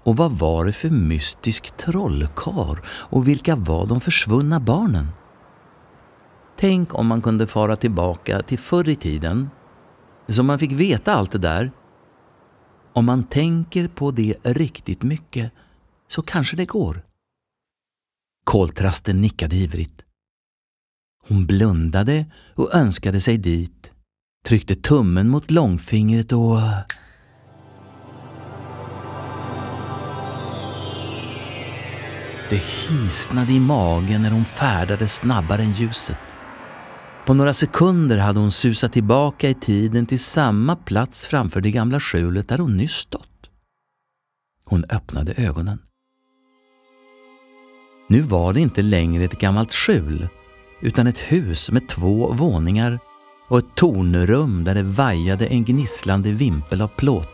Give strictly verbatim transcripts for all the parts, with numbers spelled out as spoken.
Och vad var det för mystisk trollkar och vilka var de försvunna barnen? Tänk om man kunde fara tillbaka till förr i tiden, så man fick veta allt det där. Om man tänker på det riktigt mycket så kanske det går. Koltrasten nickade ivrigt. Hon blundade och önskade sig dit, tryckte tummen mot långfingret och... Det hisnade i magen när hon färdade snabbare än ljuset. På några sekunder hade hon susat tillbaka i tiden till samma plats framför det gamla skjulet där hon nyss stått. Hon öppnade ögonen. Nu var det inte längre ett gammalt skjul, utan ett hus med två våningar och ett tornrum där det vajade en gnisslande vimpel av plåt.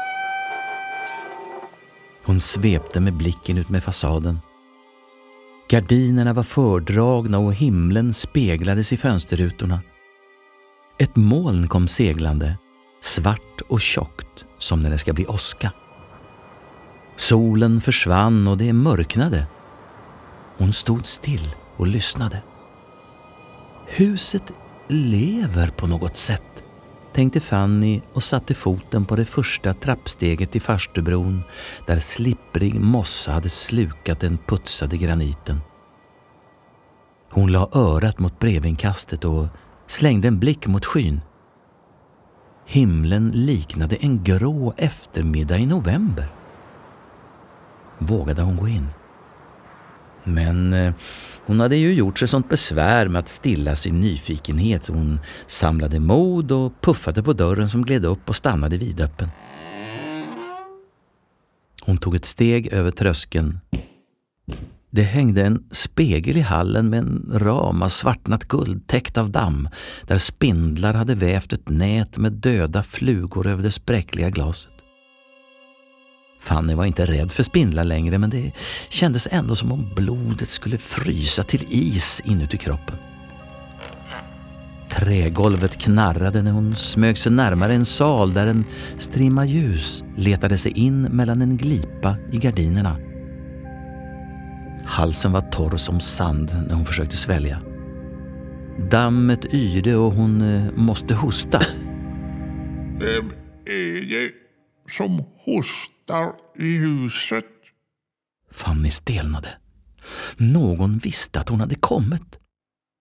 Hon svepte med blicken ut med fasaden. Gardinerna var fördragna och himlen speglades i fönsterrutorna. Ett moln kom seglande, svart och tjockt som när det ska bli åska. Solen försvann och det mörknade. Hon stod still och lyssnade. Huset lever på något sätt, tänkte Fanny och satte foten på det första trappsteget till farstubron där slipprig mossa hade slukat den putsade graniten. Hon la örat mot brevinkastet och slängde en blick mot skyn. Himlen liknade en grå eftermiddag i november. Vågade hon gå in? Men eh, hon hade ju gjort sig sånt besvär med att stilla sin nyfikenhet. Hon samlade mod och puffade på dörren som gled upp och stannade vidöppen. Hon tog ett steg över tröskeln. Det hängde en spegel i hallen med en ram av svartnat guld täckt av damm, där spindlar hade vävt ett nät med döda flugor över det spräckliga glaset. Fanny var inte rädd för spindlar längre, men det kändes ändå som om blodet skulle frysa till is inuti kroppen. Trägolvet knarrade när hon smög sig närmare en sal där en strimma ljus letade sig in mellan en glipa i gardinerna. Halsen var torr som sand när hon försökte svälja. Dammet yrde och hon eh, måste hosta. Vem är det som hostar i huset? Fanny stelnade. Någon visste att hon hade kommit.